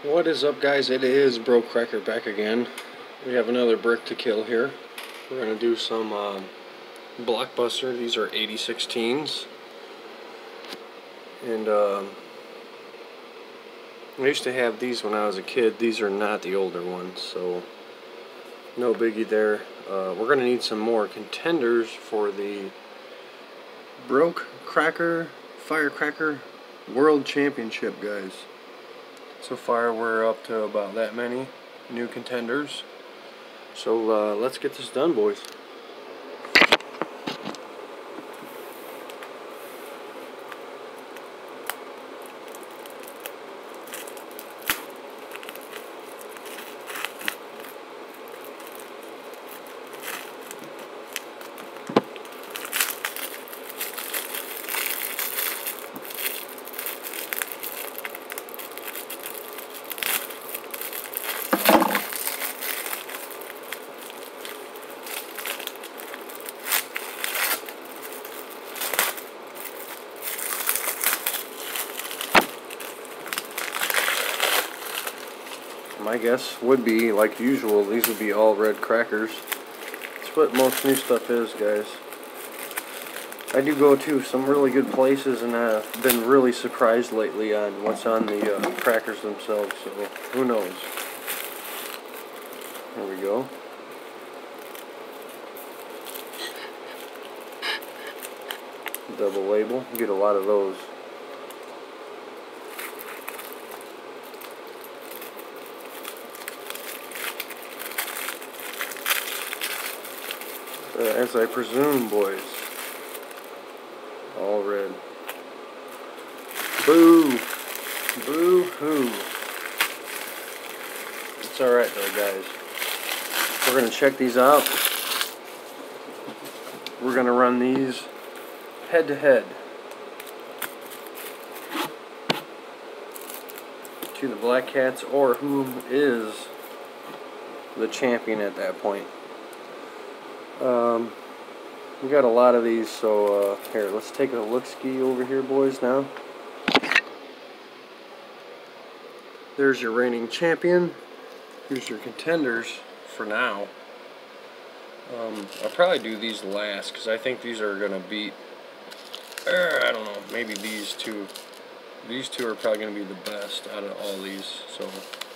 What is up, guys? It is Bro Cracker back again. We have another brick to kill here. We're going to do some Blockbuster. These are 8016s. And I used to have these when I was a kid. These are not the older ones, so no biggie there. We're going to need some more contenders for the Bro Cracker Firecracker World Championship, guys. So far we're up to about that many new contenders. So let's get this done, boys. My guess would be, like usual, these would be all red crackers. That's what most new stuff is, guys. I do go to some really good places, and I've been really surprised lately on what's on the crackers themselves, so who knows. There we go. Double label, you get a lot of those. As I presume, boys. All red. Boo! Boo-hoo. It's alright though, guys. We're going to check these out. We're going to run these head-to-head to the Black Cats, or who is the champion at that point. We got a lot of these, so here, let's take a look-ski over here, boys, now. There's your reigning champion. Here's your contenders for now. I'll probably do these last, because I think these are going to beat, I don't know, maybe these two. These two are probably going to be the best out of all these, so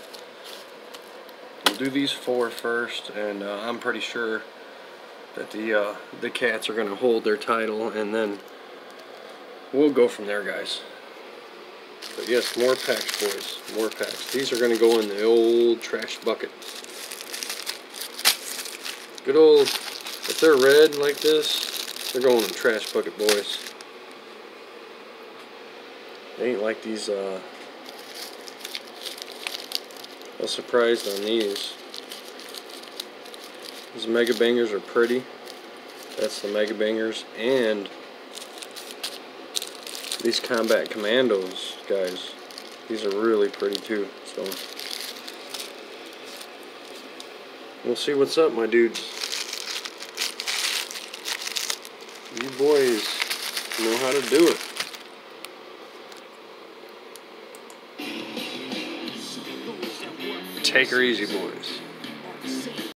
we'll do these four first, and I'm pretty sure that the Cats are going to hold their title, and then we'll go from there, guys. But yes, more packs, boys. More packs. These are going to go in the old trash bucket. Good old, if they're red like this, they're going in the trash bucket, boys. They ain't like these, I was surprised on these. These Mega Bangers are pretty. That's the Mega Bangers. And these Combat Commandos, guys. These are really pretty too. So we'll see what's up, my dudes. You boys know how to do it. Take her easy, boys.